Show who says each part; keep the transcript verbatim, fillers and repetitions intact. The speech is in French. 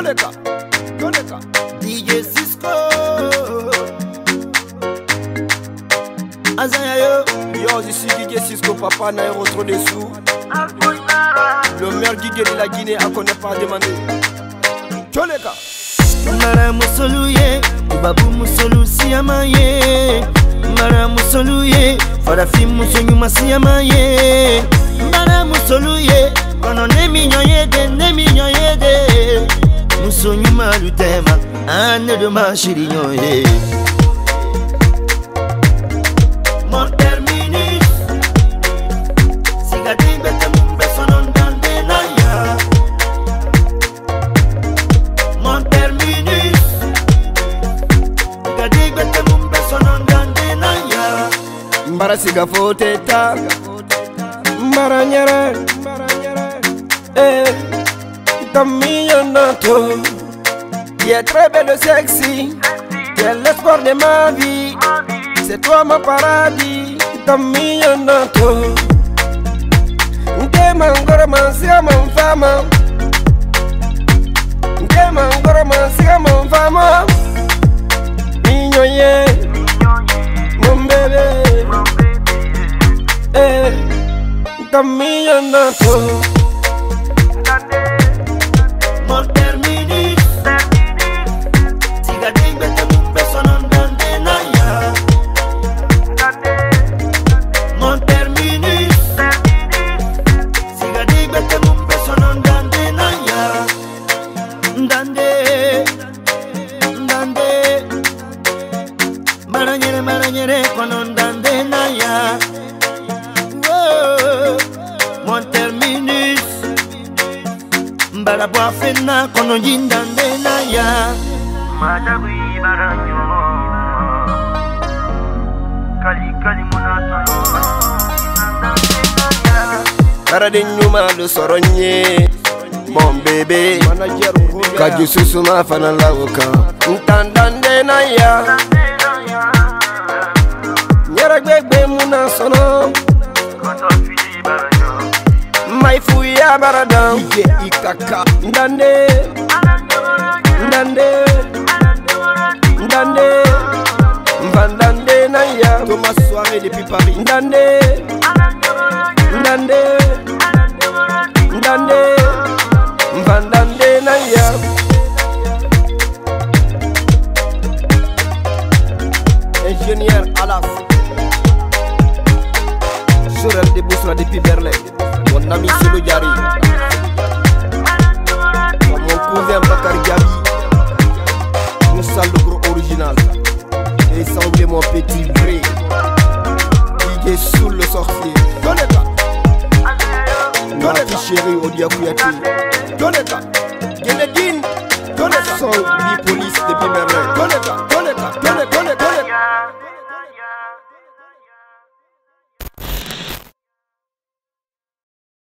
Speaker 1: Toneka, Toneka, D J Cisco. Azaya yo, yo, je suis D J Cisco, papa n'a trop de sous. Le meilleur D J de la Guinée, à qu'on n'a pas demandé. Toneka.
Speaker 2: Mara musoluye, babu musolu siyamaye. Mara musoluye, farafi musonyu masiyamaye. Mara musoluye, kono nemi nyoyede, nemi nyoyede. Musonyu malutema, ane de mashiri nyoye. Mon terminus, sigati bete mumbe sonon dande na ya. Mon terminus, sigati bete mumbe sonon dande na ya.
Speaker 1: Mbara siga foteta, mbara nyere, eh, Camillonato. Tu es très belle et sexy, tu es l'espoir de ma vie. C'est toi mon paradis, Camillonato. Nke mangoro mansia mon fama, nke mangoro mansia mon fama. Mignon ye, mon bébé, eh, Camillonato.
Speaker 2: Mon terminus, sigati bete mumbe sonon dande na ya. Mon terminus, sigati bete mumbe sonon dande na ya. Dande, dande, maranyere maranyere konon dande na ya. Oh, mon terminus. Mbara bwa fena kono jindande na ya.
Speaker 3: Madagui baranyo Kali kali muna solo
Speaker 1: Kara de nyuma le soronye, mon bébé. Kaju susuma fana lauka, ntandande na ya. Nyara gbegbe muna sono, mai fuya baradam. Ije ikaka, ndande, ndande, ndande, mbandande na ya. Thomas soirée depuis Paris, ndande, ndande, ndande, mbandande na ya. Ingénieur Alas, Jorel de Bousra depuis Berlin. Mon ami Solo Diari, mon cousin Bakar Gabi, Moussa le gros original, et semblait mon petit vrai, il est sous le sorcier. Toneka, ma petite chérie Odia Kouyati, Toneka, Genedine, Toneka, son police depuis Berlin.